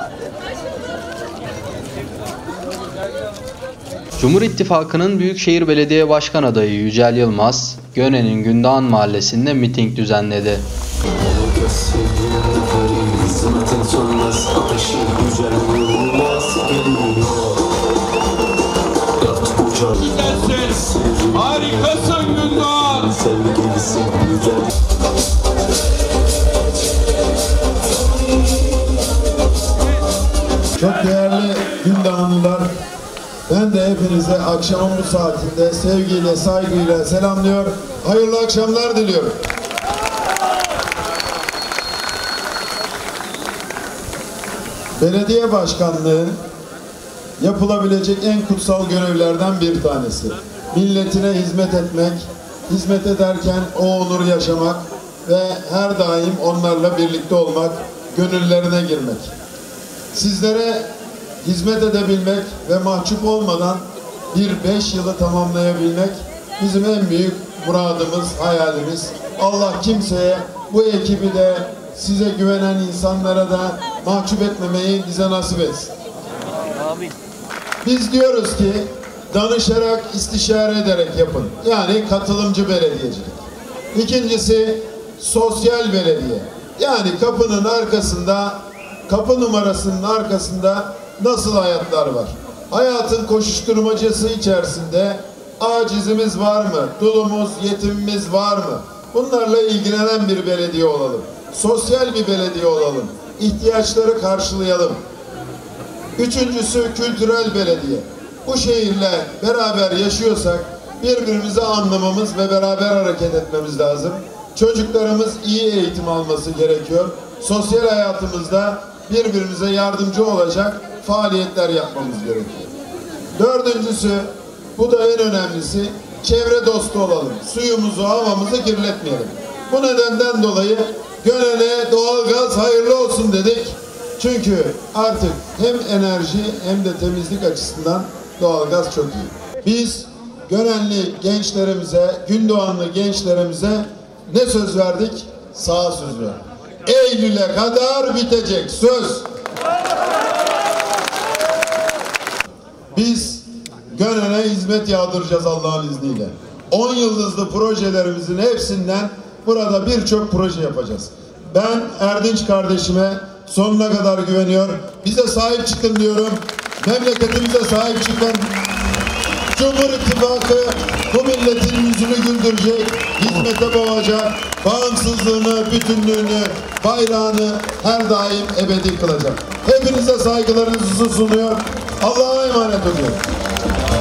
Cumhur İttifakı'nın Büyükşehir Belediye Başkan adayı Yücel Yılmaz, Göne'nin Gündoğan Mahallesi'nde miting düzenledi. Harikasın Gündoğan. Çok değerli Gündoğanlılar, ben de hepinize akşamın bu saatinde sevgiyle, saygıyla selamlıyor, hayırlı akşamlar diliyorum. Belediye başkanlığı yapılabilecek en kutsal görevlerden bir tanesi. Milletine hizmet etmek, hizmet ederken o onuru yaşamak ve her daim onlarla birlikte olmak, gönüllerine girmek. Sizlere hizmet edebilmek ve mahcup olmadan bir 5 yılı tamamlayabilmek bizim en büyük muradımız, hayalimiz. Allah kimseye, bu ekibi de, size güvenen insanlara da mahcup etmemeyi bize nasip etsin. Biz diyoruz ki danışarak, istişare ederek yapın. Yani katılımcı belediyecilik. İkincisi sosyal belediye. Yani kapının arkasında, kapı numarasının arkasında nasıl hayatlar var? Hayatın koşuşturmacası içerisinde acizimiz var mı? Dulumuz, yetimimiz var mı? Bunlarla ilgilenen bir belediye olalım. Sosyal bir belediye olalım. İhtiyaçları karşılayalım. Üçüncüsü kültürel belediye. Bu şehirle beraber yaşıyorsak birbirimizi anlamamız ve beraber hareket etmemiz lazım. Çocuklarımız iyi eğitim alması gerekiyor. Sosyal hayatımızda birbirimize yardımcı olacak faaliyetler yapmamız gerekiyor. Dördüncüsü, bu da en önemlisi, çevre dostu olalım. Suyumuzu, havamızı kirletmeyelim. Bu nedenden dolayı Gönen'e doğalgaz hayırlı olsun dedik. Çünkü artık hem enerji hem de temizlik açısından doğalgaz çok iyi. Biz Gönenli gençlerimize, Gündoğanlı gençlerimize ne söz verdik? Sağ söz verdik. Eylül'e kadar bitecek söz. Biz Gönen'e hizmet yağdıracağız Allah'ın izniyle. 10 yıldızlı projelerimizin hepsinden burada birçok proje yapacağız. Ben Erdinç kardeşime sonuna kadar güveniyor. Bize sahip çıkın diyorum. Memleketimize sahip çıkın. Cumhur İttifakı bu milletin yüzünü güldürecek, hizmete boğacak, bağımsızlığını, bütünlüğünü, bayrağını her daim ebedi kılacak. Hepinize saygılarınızı sunuyor. Allah'a emanet ediyorum.